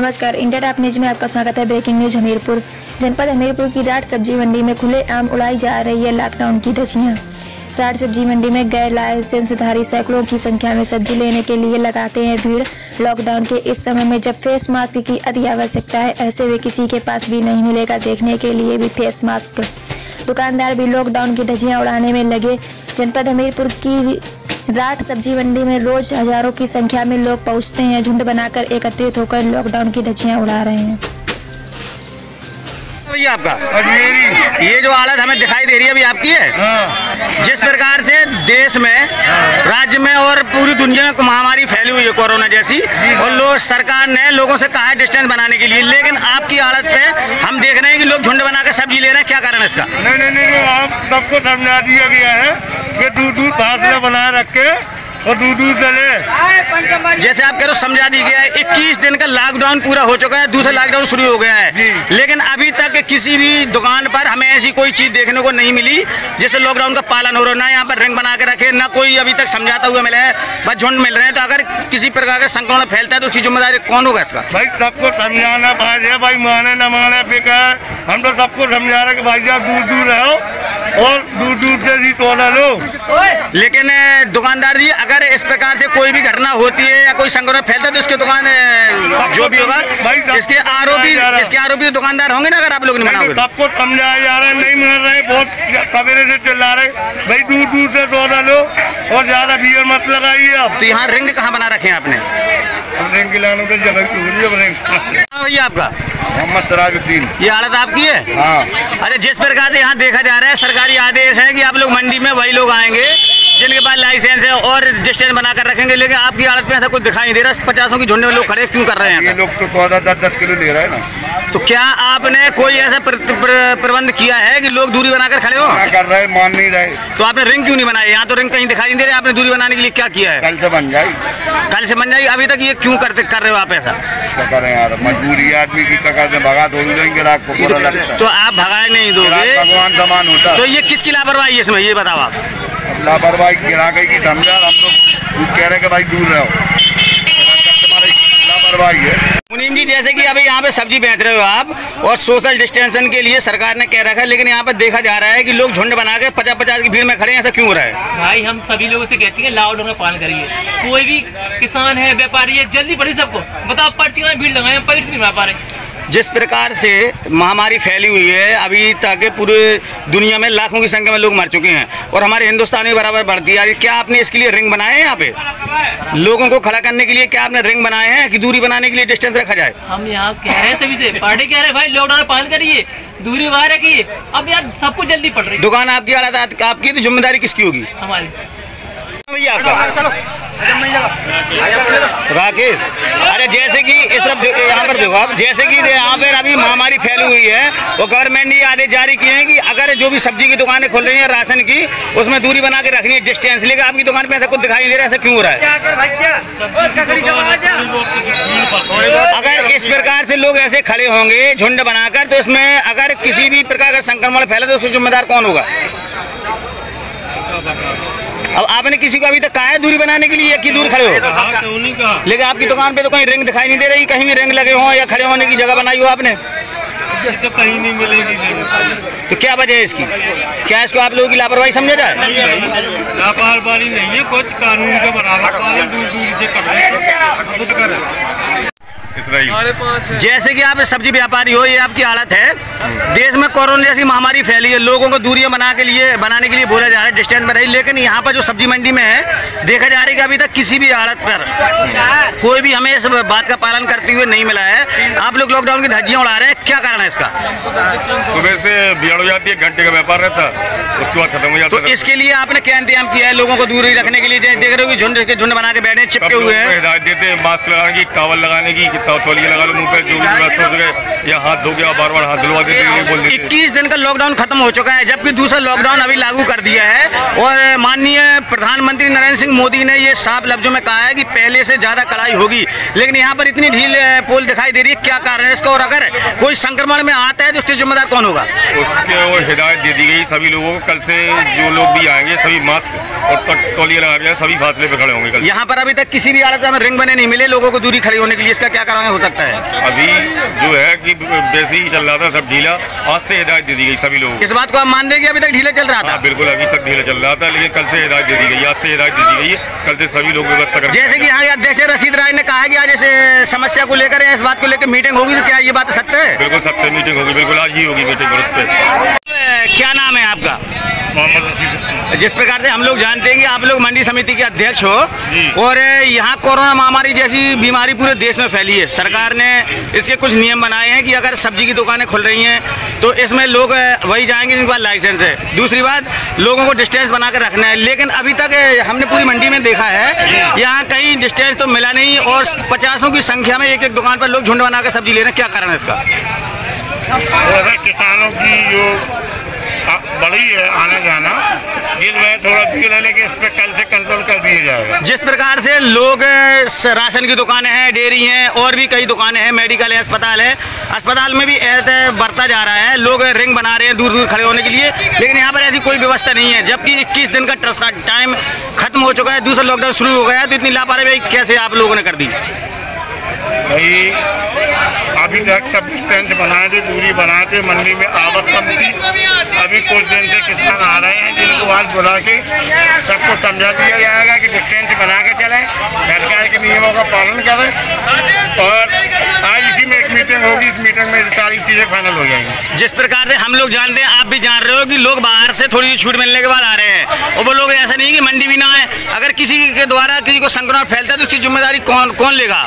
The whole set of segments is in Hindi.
नमस्कार, इंडिया टॉप न्यूज में आपका स्वागत है। Breaking news. हमीरपुर जनपद हमीरपुर की राट सब्जी मंडी में खुलेआम उड़ाई जा रही है लॉकडाउन की धज्जियां। राट सब्जी मंडी में गैर लाइसेंसधारी सैकड़ों की संख्या में सब्जी लेने के लिए लगाते हैं भीड़। लॉकडाउन के इस समय में जब फेस मास्क की अति आवश्यकता है, ऐसे में किसी के पास भी नहीं मिलेगा देखने के लिए भी फेस मास्क। दुकानदार भी लॉकडाउन की धज्जियां उड़ाने में लगे। जनपद हमीरपुर की राट सब्जी मंडी में रोज हजारों की संख्या में लोग पहुंचते हैं। झुंड बनाकर एकत्रित होकर लॉकडाउन की धज्जियां उड़ा रहे हैं। भैया आपका ये जो हालत हमें दिखाई दे रही है अभी आपकी है। जिस प्रकार से देश में, राज्य में और पूरी दुनिया में महामारी फैली हुई है कोरोना जैसी, और लोग सरकार ने लोगों से कहा है डिस्टेंस बनाने के लिए, लेकिन आपकी हालत पे हम देख रहे हैं कि लोग झुंड बनाकर सब्जी ले रहे हैं। क्या कारण है इसका? नहीं, आप सबको समझा दिया गया है कि दूर फासला बनाए रखे और दूर चले। जैसे आप कह रहे हो समझा दी गया है। 21 दिन का लॉकडाउन पूरा हो चुका है, दूसरा लॉकडाउन शुरू हो गया है, लेकिन अभी तक किसी भी दुकान पर हमें ऐसी कोई चीज देखने को नहीं मिली जिससे लॉकडाउन का पालन हो रहा है। ना यहाँ पर रिंग बना के रखे, ना कोई अभी तक समझाता हुआ मिला है, बस झुंड मिल रहे हैं। तो अगर किसी प्रकार का संक्रमण फैलता है तो उसकी जिम्मेदारी कौन होगा इसका? भाई सबको समझाना है, भाई माने न माने बेकार। हम तो सबको समझा रहे कि भाई आप दूर रहो और दूर से ही तोड़ा लो। लेकिन दुकानदार जी, अगर इस प्रकार से कोई भी घटना होती है या कोई संक्रमण फैलता है तो इसके दुकान जो भी होगा इसके आरोपी दुकानदार होंगे ना, अगर आप लोग नहीं मनाओगे। सबको समझाया जा रहा है, नहीं मान रहे, बहुत सवेरे से चिल्ला रहे भाई दूर से तोड़ा लो और ज्यादा भीड़ मत लगाइए। आप तो यहाँ रिंग कहाँ बना रखे हैं आपने? रिंग लाने की जगह भैया आपका मोहम्मद सराजुद्दीन। ये हालत आपकी है? हाँ। अरे जिस प्रकार से यहाँ देखा जा रहा है, सरकारी आदेश है कि आप लोग मंडी में वही लोग आएंगे जिनके पास लाइसेंस है और डिस्टेंस बनाकर रखेंगे, लेकिन आपकी हालत में ऐसा कुछ दिखाई नहीं दे रहा। 50 की झुंड में लोग खड़े क्यों कर रहे हैं? ये लोग तो 10 किलो ले रहे हैं ना। तो क्या आपने कोई ऐसा प्रबंध किया है कि लोग दूरी बनाकर खड़े हो? कर रहे, मान नहीं रहे। तो आपने रिंग क्यों नहीं बनाई? यहाँ तो रिंग कहीं दिखाई नहीं दे रही। आपने दूरी बनाने के लिए क्या किया है? कल से बन जाएगी। कल से बन जाएगी। अभी तक ये क्यों कर रहे हो आप ऐसा? क्या करें यार, मजबूरी आदमी की भगा थोड़ी देंगे रात को। तो आप भगा नहीं दोगे, भगवान समान होता। तो ये किसकी लापरवाही है इसमें, ये बताओ आप? लापरवाही गिरा गई की समझा। हम तो कह रहे कि भाई दूर रहो, लापरवाही है। मुनीम जी, जैसे कि अभी यहाँ पे सब्जी बेच रहे हो आप और सोशल डिस्टेंसिंग के लिए सरकार ने कह रखा है, लेकिन यहाँ पर देखा जा रहा है कि लोग झुंड बना के 50 की भीड़ में खड़े हैं। ऐसा क्यों हो रहा है? भाई हम सभी लोगों से कहते हैं लॉकडाउन का पालन करिए। कोई भी किसान है, व्यापारी है, जल्दी पड़ी सबको बताओ, पर्ची में भीड़ लगाए, पैर नहीं बना पा रहे। जिस प्रकार से महामारी फैली हुई है, अभी तक पूरे दुनिया में लाखों की संख्या में लोग मर चुके हैं और हमारे हिंदुस्तान में बराबर बढ़ती है। क्या आपने इसके लिए रिंग बनाए हैं? यहाँ पे लोगों को खड़ा करने के लिए क्या आपने रिंग बनाए हैं कि दूरी बनाने के लिए डिस्टेंस रखा जाए? हम यहाँ कह रहे हैं सभी से, पार्टी कह रहे हैं भाई लॉकडाउन पालन करिए, दूरी बाहर रखिए। अब यार सबको जल्दी पड़ रही है। दुकान आपकी हालत आपकी, तो जिम्मेदारी किसकी होगी? हमारी। भैया आपका राकेश। अरे जैसे कि इस तरफ यहाँ पर देखो आप, जैसे कि यहाँ पर अभी महामारी फैली हुई है और गवर्नमेंट ने आदेश जारी किए हैं कि अगर जो भी सब्जी की दुकानें खुल रही हैं राशन की, उसमें दूरी बना के रखनी है, डिस्टेंस। लेकिन आपकी दुकान पे ऐसा कुछ दिखाई नहीं दे रहा। ऐसा क्यों हो रहा है? अगर इस प्रकार से लोग ऐसे खड़े होंगे झुंड बनाकर, तो इसमें अगर किसी भी प्रकार का संक्रमण फैला तो उसका जिम्मेदार कौन होगा? अब आपने किसी को अभी तक कहा है दूरी बनाने के लिए कि दूर खड़े हो? लेकिन आपकी दुकान पे तो कहीं रिंग दिखाई नहीं दे रही। कहीं भी रिंग लगे हो या खड़े होने की जगह बनाई हो आपने? तो कहीं नहीं मिलेगी। तो क्या वजह है इसकी? क्या इसको आप लोगों की लापरवाही समझा जाए? लापरवाही नहीं है, कुछ कानून के बराबर दूर से जैसे कि आप सब्जी व्यापारी हो, ये आपकी हालत है। देश में कोरोना जैसी महामारी फैली है, लोगों को दूरियां बनाने के लिए बोला जा रहा है डिस्टेंस बनाइए, लेकिन यहाँ पर जो सब्जी मंडी में है देखा जा रहा है कि अभी तक किसी भी हालत पर कोई भी हमें इस बात का पालन करते हुए नहीं मिला है। आप लोग लॉकडाउन की धज्जियां उड़ा रहे हैं, क्या कारण है इसका? सुबह से भीड़ हो जाती है, घंटे का व्यापार रहता है, उसके बाद खत्म हो जाता है। तो इसके लिए आपने क्या इंतजाम किया है लोगों को दूरी रखने के लिए? देख रहे हो कि झुंड बना के बैठे चिपके हुए हैं। हिदायत देते हैं मास्क लगाने की, टॉवल लगाने की, तौलिया लगा लो मुंह पे, जो भी व्यवस्था हो सके, या हाथ धो गया, बार-बार हाथ धुलवा देते हैं, बोल देते हैं। 21 दिन का लॉकडाउन खत्म हो चुका है, जबकि दूसरा लॉकडाउन अभी लागू कर दिया है और माननीय प्रधानमंत्री नरेंद्र सिंह मोदी ने ये साफ लफ्जों में कहा है कि पहले से ज्यादा कड़ाई होगी, लेकिन यहाँ पर इतनी ढील पोल दिखाई दे रही है। क्या कारण है इसका? और अगर कोई संक्रमण में आता है तो उसके जिम्मेदार कौन होगा? उसके वो हिदायत दे दी गई सभी लोगों को, कल से जो लोग भी आएंगे सभी मास्क और तौलिया लगा के सभी फासले पे खड़े होंगे। यहाँ पर अभी तक किसी भी हालत में रिंग बने नहीं मिले लोगों को दूरी खड़ी होने के लिए, इसका क्या कारण हो सकता है? अभी जो है कि वैसे ही चल रहा था सब ढीला, आज से हिदायत दे दी गई सभी लोगों को। इस बात को आप मान दें कि अभी तक ढीला चल रहा था? बिल्कुल, अभी तक ढीला चल रहा था, लेकिन कल से हिदायत दे दी गई, आज से हिदायत दे दी गई है, कल से सभी लोग व्यवस्था कर। जैसे कि यहाँ अध्यक्ष रशीद राय ने कहा कि आज इस समस्या को लेकर इस बात को लेकर मीटिंग होगी, तो क्या ये बात सत्य है? बिल्कुल सत्य मीटिंग होगी, बिल्कुल आज ही होगी मीटिंग उस पर। क्या नाम है आपका? मोहम्मद रशीद। जिस प्रकार से हम लोग जानते हैं कि आप लोग मंडी समिति के अध्यक्ष हो और यहाँ कोरोना महामारी जैसी बीमारी पूरे देश में फैली है, सरकार ने इसके कुछ नियम बनाए हैं कि अगर सब्जी की दुकानें खुल रही हैं तो इसमें लोग वही जाएंगे जिनके पास लाइसेंस है। दूसरी बात, लोगों को डिस्टेंस बना कर रखना है, लेकिन अभी तक हमने पूरी मंडी में देखा है यहाँ कहीं डिस्टेंस तो मिला नहीं और 50 की संख्या में एक दुकान पर लोग झुंड बना कर सब्जी ले रहे हैं। क्या कारण है इसका? किसानों की जो बड़ी है आना जाना, ये थोड़ा भीड़ है, लेकिन इस पर कल से कंट्रोल कर दिया जाएगा। जिस प्रकार से लोग राशन की दुकानें हैं, डेयरी हैं और भी कई दुकानें हैं, मेडिकल है, अस्पताल है, अस्पताल में भी बढ़ता जा रहा है, लोग रिंग बना रहे हैं दूर दूर खड़े होने के लिए, लेकिन यहाँ पर ऐसी कोई व्यवस्था नहीं है। जबकि 21 दिन का टाइम खत्म हो चुका है, दूसरा लॉकडाउन शुरू हो गया है, तो इतनी लापरवाही कैसे आप लोगों ने कर दी? भाई अभी तक सब डिस्टेंस बनाए थे, दूरी बनाए थे, मंडी में आवक कम थी। अभी कुछ दिन से किसान आ रहे हैं जिनको आज बुला के सबको समझा दिया जाएगा कि डिस्टेंस बना के चलें, सरकार के नियमों का पालन करें, और आज इसी में एक मीटिंग होगी, इस मीटिंग में सारी चीज़ें फाइनल हो जाएंगी। जिस प्रकार से हम लोग जानते हैं, आप भी जान रहे हो कि लोग बाहर से थोड़ी छूट मिलने के बाद आ रहे हैं, और वो लोग ऐसा नहीं कि मंडी भी ना आए। अगर किसी के द्वारा किसी को संक्रमण फैलता है तो उसकी जिम्मेदारी कौन लेगा?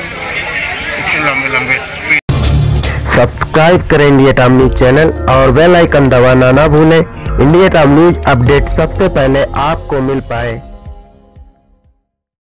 सब्सक्राइब करें इंडिया टाइम न्यूज चैनल और बेल आइकन दबाना ना भूलें। इंडिया टाइम न्यूज अपडेट सबसे पहले आपको मिल पाए।